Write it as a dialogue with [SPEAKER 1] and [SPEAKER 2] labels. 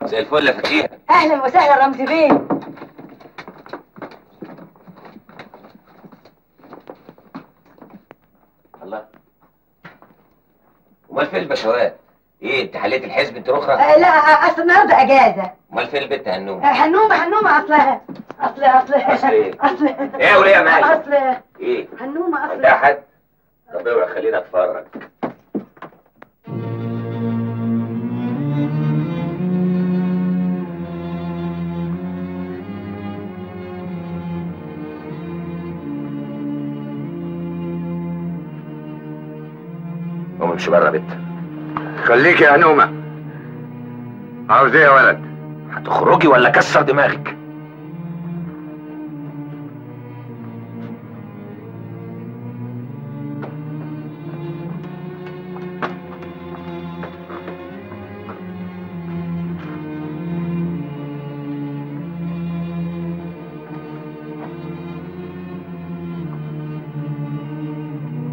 [SPEAKER 1] مساء الفل يا فتيحه.
[SPEAKER 2] اهلا وسهلا رمزي بيه.
[SPEAKER 1] الله، امال فين البشوات؟ ايه انت حليت الحزب انت رخرة؟
[SPEAKER 2] لا اصل النهارده اجازه.
[SPEAKER 1] امال فين البت هنومه؟
[SPEAKER 2] هنومه اصلها
[SPEAKER 1] اصل ايه؟ ايه يا وليه يا معلم؟
[SPEAKER 2] اصل
[SPEAKER 1] ايه؟
[SPEAKER 2] هنومه اصل.
[SPEAKER 1] انت يا حد؟ طب اوعى خلينا اتفرج. قوم امشي بره يا بت.
[SPEAKER 3] خليك يا هنومه. عاوز ايه يا ولد؟
[SPEAKER 1] هتخرجي ولا كسر دماغك؟